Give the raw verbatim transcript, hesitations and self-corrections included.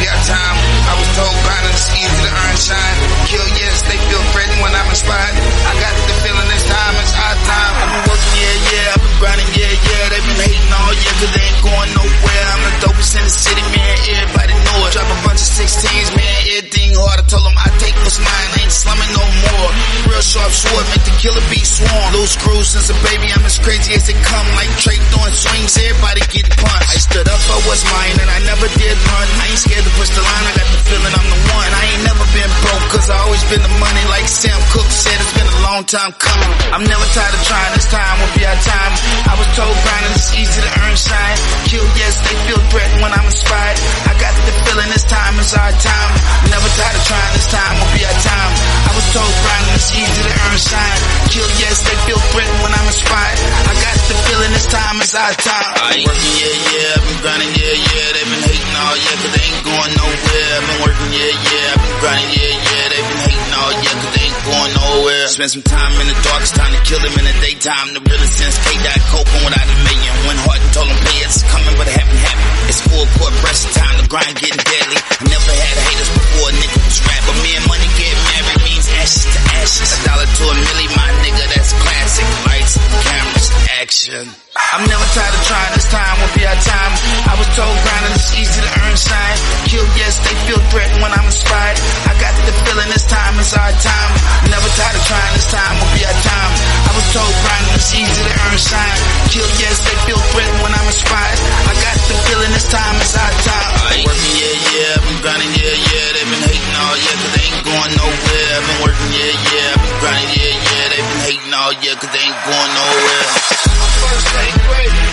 be our time. I was told grinding is easy to earn shine. Kill, yes, they feel threatened when I'm inspired. I got the feeling this time is our time. I've been working, yeah, yeah, I've been grinding, yeah, yeah. They've been hating all year cause they ain't going nowhere. I'm the dopest in the city, man, everybody know it. Drop a bunch of sixteens, man, everything hard. I told them I take what's mine, I ain't slumming no more. Real sharp sword, make the killer be sworn. Loose screws since a baby, I'm as crazy as they come. Like Drake doing swings, everybody get punched. I stood up for what's mine and I never did run. I ain't scared to push the line, I got the feeling I'm the one. I ain't never been broke cause I always been the money. Like Sam Cooke said, it's been a long time coming. I'm never tired of trying, this time will be our time. I was told grinding is easy to earn shine. Kill, yes, they feel threatened when I'm inspired. I got the feeling this time is our time. Never tired of trying, this time will be our time. I was told grinding is easy to earn shine. Kill, yes, they feel threatened when I'm inspired. I got the feeling this time is our time. I ain't working, yeah, yeah, I've been grinding, yeah, yeah. They've been hating all year cause they ain't going nowhere. I've been working, yeah, yeah, I've been grinding, yeah, yeah. They've been hating all year cause they ain't going nowhere. Spend some time in the dark, it's time to kill them in the daytime. The realest since K died coping without a million. Went hard and told them pay it's coming but it haven't happened. It's full court press time, the grind getting deadly. I never had haters before a nigga was rap, but me and money get married means ashes to ashes. A dollar to a milli, my nigga, that's classic. Lights, cameras, action. I'm never tired of trying, this time will be our time. I was told grinding is easy to earn shine. Kill, yes, they feel threatened when I'm inspired. I got the feeling this time is our time. Never tired of trying, this time will be our time. I was told grinding is easy to earn shine. Kill, yes, they feel threatened when I'm inspired. I got the feeling this time is our time. I ain't working, yeah, yeah, I've been grinding, yeah, yeah. They've been hating all year cause they ain't going nowhere. I've been working, yeah, yeah, I've been grinding, yeah, yeah. They've been hating all year cause they ain't going nowhere. First ain't great.